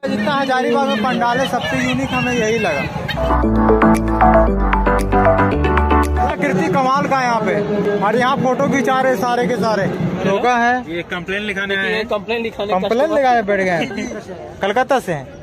जितना हजारीबाग में पंडाल है सबसे यूनिक हमें यही लगा। कृति कमाल का यहाँ पे, और यहाँ फोटो खिंचा रहे सारे के सारे लोग हैं। ये कंप्लेन लिखाने आए हैं, कंप्लेन लिखाने बैठ गए कलकत्ता से हैं।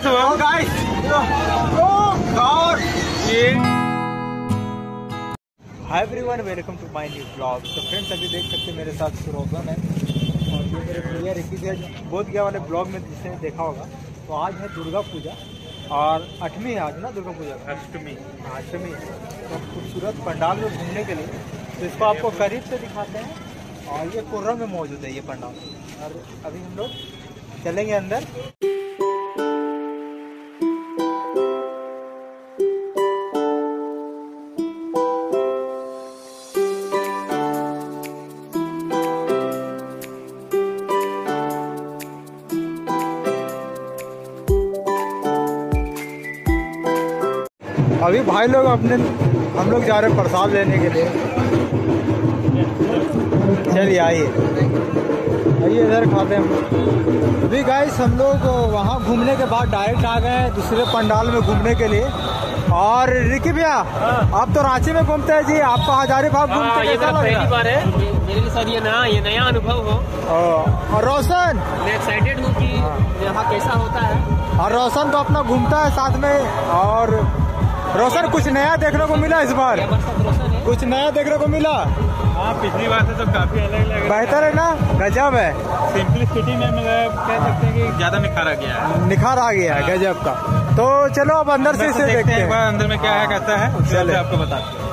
Hi everyone, welcome to my new blog. तो फ्रेंड्स, अभी देख सकते हैं मेरे साथ रोशन है और ये मेरे भैया रिकी है। बोध गया वाले ब्लॉग में जिसने देखा होगा, तो आज है दुर्गा पूजा और 8वीं है आज ना दुर्गा पूजा, अष्टमी। तो खूबसूरत पंडाल में घूमने के लिए तो इसको आपको करीब से दिखाते हैं। और ये कोर्रा में मौजूद है ये पंडाल, और अभी हम लोग चलेंगे अंदर। अभी भाई लोग हम लोग जा रहे हैं प्रसाद लेने के लिए। चलिए आइए इधर खाते हैं। अभी गाइस हम लोग वहाँ घूमने के बाद डायरेक्ट आ गए दूसरे पंडाल में घूमने के लिए। और रिकी भैया, आप तो रांची में घूमते हैं जी, आपको हजारीबाग घूमते कैसा लग रहा है? पहली बार है मेरे लिए सर, ये नया अनुभव हो। और रोशन, मैं एक्साइटेड हूँ कि यहाँ कैसा होता है। और रोशन तो अपना घूमता है साथ में। और रोशन, कुछ नया देखने को मिला इस बार? कुछ नया देखने को मिला? हाँ, पिछली बार से तो काफी अलग लग रहा है। बेहतर है ना? गजब है। सिंपलिसिटी में मतलब कह सकते हैं कि ज्यादा निखार आ गया है। निखार आ गया है गजब का। तो चलो अब अंदर से इसे देखते हैं। एक बार अंदर में क्या है कैसा है उसके बाद आपको बताते हैं।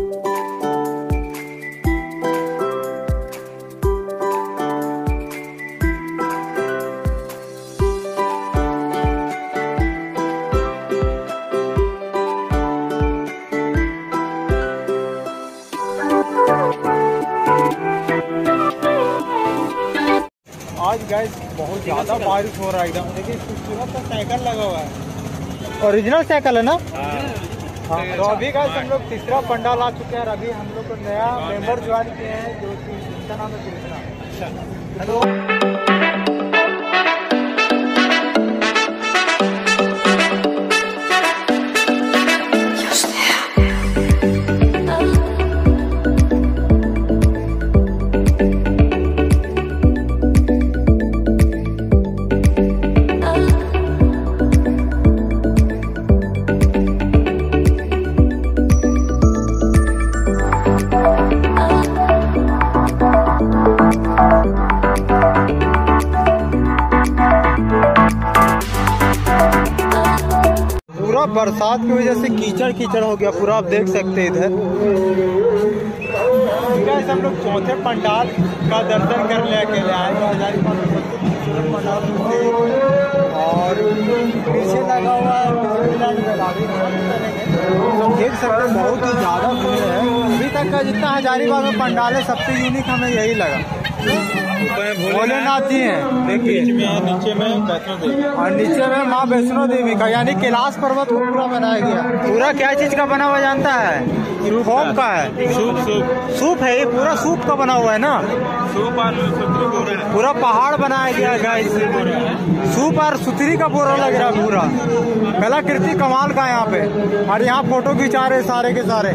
आज गाइस बहुत ज्यादा बारिश हो रहा है एकदम। देखिए खूबसूरत सा साइकिल लगा हुआ है, ओरिजिनल साइकिल है ना? हाँ। तो अभी गाइस हम लोग तीसरा पंडाल आ चुके हैं और अभी हम लोग को नया मेंबर ज्वाइन किए हैं जो कि जिनका नाम है कृष्णा। हेलो। पूरा बरसात की वजह से कीचड़ हो गया पूरा, आप देख सकते हैं इधर। हम लोग चौथे पंडाल का दर्शन कर ले अकेले आए तो हजारीबाग में खूबसूरत पंडाल और पीछे लगा हुआ है तो देख सकते हैं बहुत ही ज़्यादा भीड़ है। अभी तक का जितना हजारीबाग में पंडाल है सबसे यूनिक हमें यही लगा। भोलेनाथ जी हैं, देखिए नीचे में वैष्णो देवी और नीचे में माँ वैष्णो देवी का, यानी कैलाश पर्वत को पूरा बनाया गया। पूरा क्या चीज का बना हुआ जानता है? फोम का है। सूप है, ये पूरा सूप का बना हुआ है ना? सूप और पूरा पहाड़ बनाया गया है। सूप और सुथरी का बोरा लग रहा है पूरा। कलाकृति कमाल का यहाँ पे, और यहाँ फोटो खिंचा रहे सारे के सारे।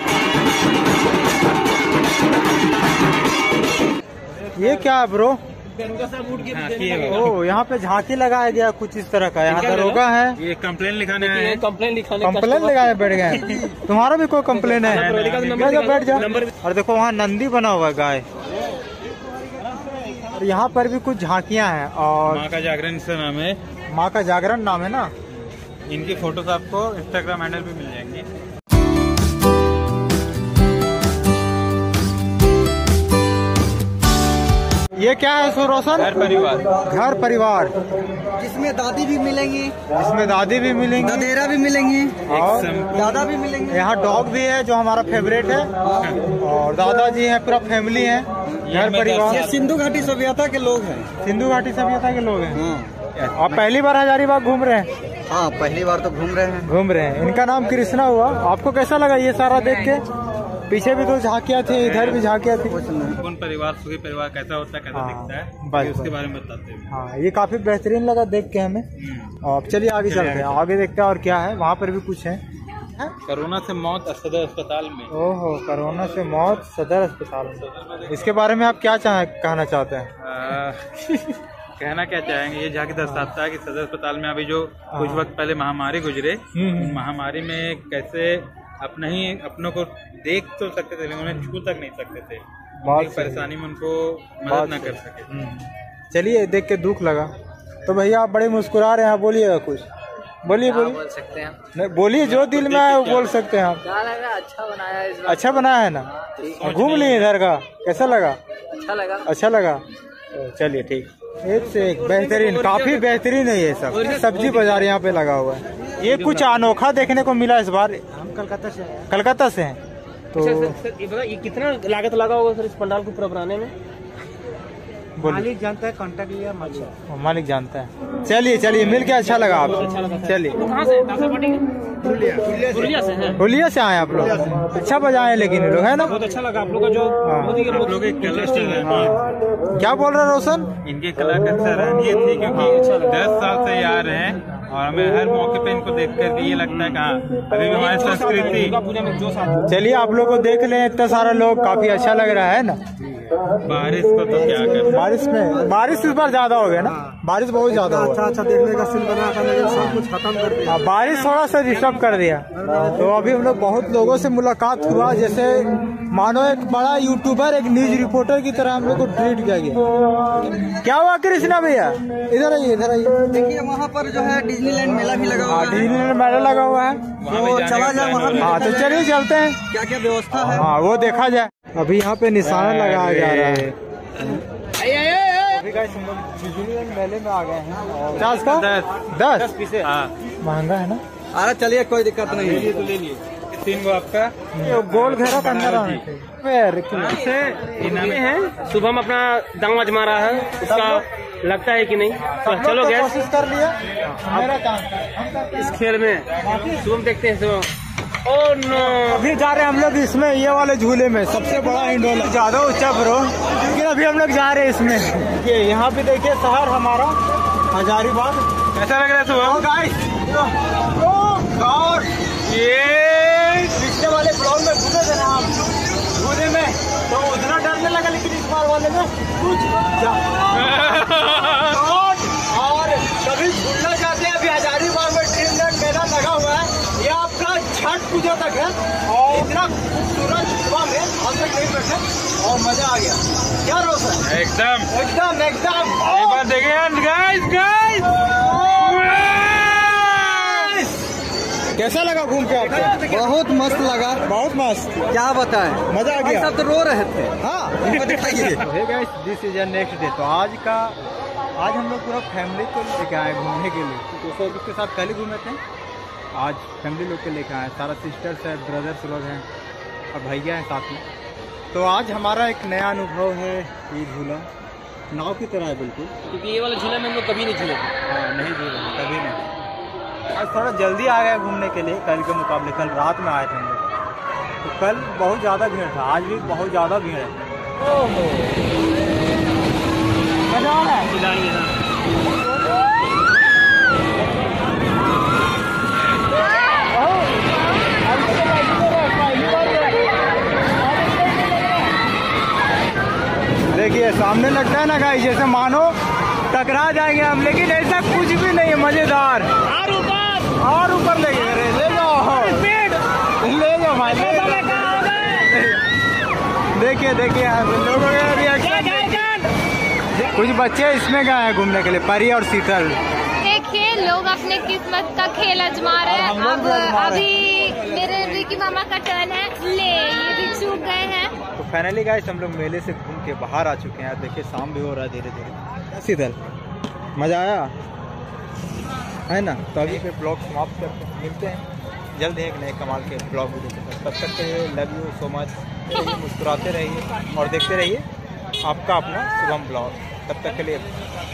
ये क्या है ब्रो? ओ यहाँ पे झांकी लगाया गया कुछ इस तरह का। यहाँ दरोगा है, ये कंप्लेन लिखाने आए हैं। कंप्लेन लगाए बैठ गए। तुम्हारा भी कोई कंप्लेन है? बैठ जाओ। और देखो वहाँ नंदी बना हुआ है गाय। और यहाँ पर भी कुछ झांकियाँ हैं। और माँ का जागरण से नाम है। माँ का जागरण नाम है ना। इनकी फोटोज आपको इंस्टाग्राम हैंडल पे मिल जाएंगी। ये क्या है सुरोशन? घर परिवार। घर परिवार जिसमें दादी भी मिलेंगी, इसमें दादी भी मिलेंगी, दादेरा भी मिलेंगी और दादा भी मिलेंगे। यहाँ डॉग भी है जो हमारा फेवरेट है। और दादाजी हैं, पूरा फैमिली है। घर परिवार। ये सिंधु घाटी सभ्यता के लोग हैं। सिंधु घाटी सभ्यता के लोग हैं। हाँ आप पहली बार हजारीबाग घूम रहे हैं? हाँ, पहली बार तो घूम रहे हैं। इनका नाम कृष्णा हुआ। आपको कैसा लगा ये सारा देख के? पीछे भी तो झांकियाँ थी, इधर भी झांकियाँ थी। कौन परिवार, सुखी परिवार कैसा होता है, कैसा दिखता है, ये उसके बारे में बताते हैं। हाँ, ये काफी बेहतरीन लगा देख के हमें। और चलिए आगे चलते हैं, आगे देखते हैं और क्या है। वहाँ पर भी कुछ है। कोरोना से मौत सदर अस्पताल में। ओहो, कोरोना से मौत सदर अस्पताल में। इसके बारे में आप क्या कहना चाहते हैं? कहना क्या चाहेंगे, ये झांकी दर्शाता है कि सदर अस्पताल में अभी जो कुछ वक्त पहले महामारी गुजरे, महामारी में कैसे अपनों को देख तो सकते थे लेकिन उन्हें छू तक नहीं सकते थे। बहुत परेशानी में उनको मदद न कर सके। चलिए देख के दुख लगा। तो भैया आप बड़े मुस्कुरा रहे हैं, बोलिएगा कुछ। बोलिए बोल सकते हैं। नहीं, बोलिए जो दिल में आए वो बोल सकते हैं आप। क्या लगा? अच्छा बनाया है इस बार। अच्छा बनाया है ना? घूम लिए इधर का, कैसा लगा? अच्छा लगा। चलिए ठीक। एक से एक बेहतरीन, काफी बेहतरीन है ये सब। सब्जी बाजार यहाँ पे लगा हुआ है। ये कुछ अनोखा देखने को मिला इस बार। हम कलकत्ता से हैं। तो ये कितना लागत लगा होगा सर इस पंडाल को पूरा बनाने में? मालिक जानता है, कॉन्टेक्ट लिया मालिक जानता है। चलिए मिल के अच्छा लगा आपसे। चलिए कहाँ से? हुलिया से आए आप लोग। अच्छा बजाए लेकिन ये लोग है ना। बहुत अच्छा लगा आप लोग का जो आप लोग एक कला क्या बोल रहे रोशन? इनकी कला का सराहनीय थी क्योंकि 10 साल से ये आ रहे हैं और हमें हर मौके पे इनको देख कर ये लगता है कहाँ अभी भी हमारी संस्कृति। चलिए आप लोग को देख लें, इतना सारा लोग, काफी अच्छा लग रहा है ना। बारिश को तो क्या कर, बारिश इस बार ज्यादा हो गया ना। बारिश बहुत ज्यादा हो अच्छा देखने का सीन बना था लेकिन सब कुछ खत्म कर दिया। बारिश थोड़ा सा डिस्टर्ब कर दिया। तो अभी हम लोग बहुत लोगों से मुलाकात हुआ, जैसे मानो एक बड़ा यूट्यूबर, एक न्यूज रिपोर्टर की तरह हम लोग को ट्रीट किया गया। क्या हुआ कृष्णा भैया? इधर आइए। देखिए वहाँ पर जो है डिज्नीलैंड मेला भी लगा हुआ है। डिज्नीलैंड मेला लगा हुआ है, तो चला जाए वहाँ। हाँ तो चलिए चलते हैं। क्या क्या व्यवस्था है हाँ वो देखा जाए। अभी यहाँ पे निशाना लगाया जा रहा है। अभी गाइस हम लोग डिज्नीलैंड मेले में आ गए हैं। 50 का 10 पीसे। महंगा है ना। अरे चलिए कोई दिक्कत नहीं है। तो ले लिए 3 गो आपका। गोल घेरा के अंदर आने है। शुभम अपना दांव आजमा रहा है, उसका लगता है कि नहीं। तो चलो गैस कोशिश कर लिया। मेरा काम इस खेल में शुभम देखते हैं। शुभम ओह नो, अभी जा रहे हैं हम लोग इसमें, ये वाले झूले में, सबसे बड़ा हिंडोला, ज्यादा ऊंचा ब्रो। लेकिन अभी हम लोग जा रहे हैं इसमें। ये यहाँ पे देखिए शहर हमारा हजारीबाग। कैसा लग रहा है सुबह गाइस? और ये पिछले वाले ब्लॉग में घूमे थे ना हम झूले में, तो उतना डर नहीं लगा, लेकिन इस बार वाले में कुछ और कभी झूलना चाहते हैं। अभी हजारीबाग में ड्रीमलैंड मेला लगा हुआ है। ये आपका छठ पूजा तक है और इतना खूबसूरत सुबह में हम तक नहीं बैठे और मजा आ गया। क्या रोशन? एकदम एक बार देखिए गाइस। कैसा लगा घूम के आपको? बहुत मस्त लगा। बहुत मस्त, क्या बताएं, मजा आ गया। सब तो रो रहे थे। हाँ इनको दिखाइए। This is next day. तो आज हम लोग पूरा फैमिली को लेके आए घूमने के लिए। दोस्तों के साथ पहले घूमे थे, आज फैमिली लोग के लेके आए। सारा सिस्टर्स है, ब्रदर्स लोग हैं और भैया हैं साथ में। तो आज हमारा एक नया अनुभव है। ये झूला नाव की तरह है बिल्कुल, क्योंकि ये वाला झूला में हम लोग कभी नहीं झूले थे। हाँ नहीं झूला, कभी नहीं। आज थोड़ा जल्दी आ गए घूमने के लिए कल के मुकाबले। कल रात में आए थे हम लोग, तो कल बहुत ज़्यादा भीड़ था, आज भी बहुत ज़्यादा भीड़ है। मजा आ रहा है। देखिए सामने लगता है ना गाइस जैसे मानो टकरा जाएंगे हम, लेकिन ऐसा कुछ भी नहीं है, मजेदार। और ऊपर ले गए, ले जाओ ले जाओ भाई, देखिए देखिए लोगों का रिएक्शन। कुछ बच्चे इसमें गए हैं घूमने के लिए, परी और शीतल। देखिए लोग अपने किस्मत का खेल आजमा रहे हैं। अब अभी मेरे रिकी मामा का टर्न है, ले ये भी चूक गए हैं। तो फाइनली गाइस हम लोग मेले से घूम के बाहर आ चुके हैं। देखिए शाम भी हो रहा है धीरे धीरे। शीतल मजा आया है ना? तो अभी फिर ब्लॉग समाप्त करते हैं, मिलते हैं जल्द एक नए कमाल के ब्लॉग वीडियो के साथ। तब तक के लिए लव यू सो मच। मुस्कुराते रहिए और देखते रहिए आपका अपना शुभम ब्लॉग। तब तक के लिए